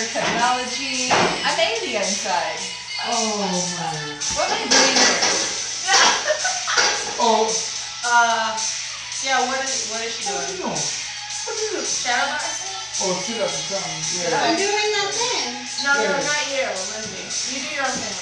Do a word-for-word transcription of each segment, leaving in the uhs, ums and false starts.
better technology. I'm Asia inside. Oh man. What am I doing here? Oh. Uh, yeah. What is what is she doing? What you doing? What you doing? Shadow boxing? Oh, sit up and something. Yeah. I'm doing that thing. No, no, Yeah. not you, Lindsay. You do your own thing.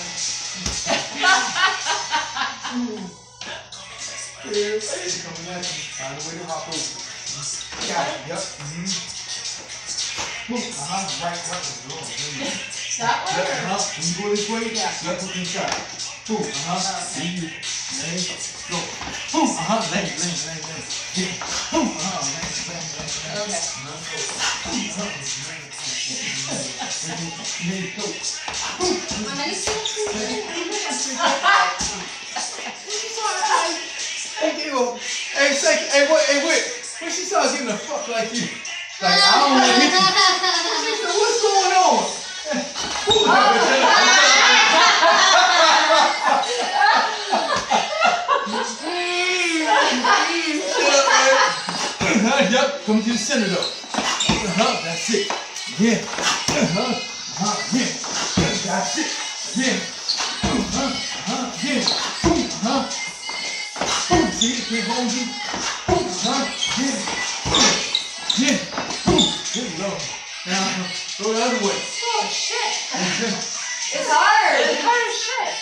Yeah, it's coming at you. Find a way to hop over. Got it. Yep. Mm-hmm. Boom. Uh-huh. Right, right. Go. That one? Yep. Uh-huh. When you go this way, Yeah. yep. Hook inside. Boom. Uh-huh. Okay. And you. Lane. Go. Boom. Uh-huh. Lane, lane, lane, lane. Yeah. Boom. Uh-huh. Lane, lane, lane, lane. Okay. Uh-huh. Boom. Uh-huh. Lane, lane, go. Boom. How many steps is Hey, give him. Hey, Seiko. Hey, what? Hey, Whit. When she started giving a fuck like you, like I don't want to hit you. What's going on? Shut up, man. Yep. Come to the center though. Uh-huh. That's it. Yeah. Uh-huh. Uh-huh. Yeah. That's it. Yeah. Uh-huh. Uh-huh. Yeah. Uh-huh. Boom, see, it can't hold you. Boom, huh? Yeah. Boom. Yeah. Boom. There you go. Now, go the other way. Oh, shit. It's hard. It's hard as shit.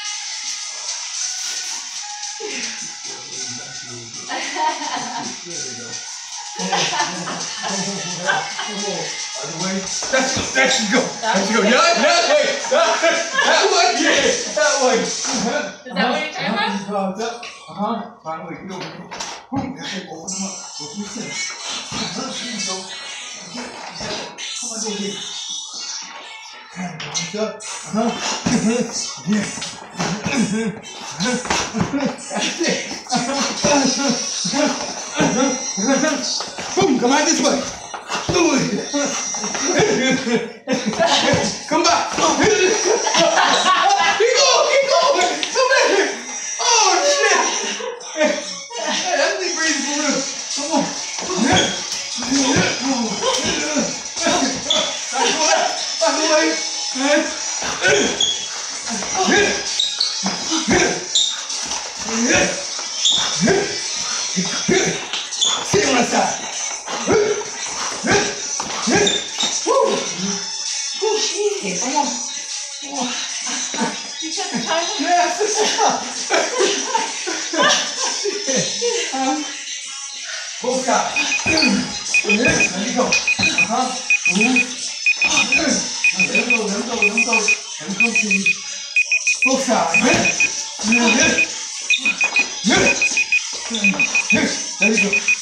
There you go. Come on, come on, come on. Other way. That's go. That should go. That should go. Yeah, that way. That way. Yeah. That way. Uh-huh. Is that what you're talking about? Uh-huh. Uh-huh. Find a way. Get over here. Boom. That's it. Open them up. Go to the center. Uh-huh. There you go. Come on over here. Kind of bounce up. Uh-huh. Uh-huh. Yeah. That's it. Boom. Come out this way. Do it. Come back. Keep going. Keep going. Come back here. Oh, shit. Hey, that thing breathing for real. Come on. Back away. Sit on that side. Woo. Easy. Come on. Come on. You check the time? Yeah, um, both sides. There you go. Uh-huh. Move. Let him go, let him go, let him go. Let him go to you. Both sides. There you go.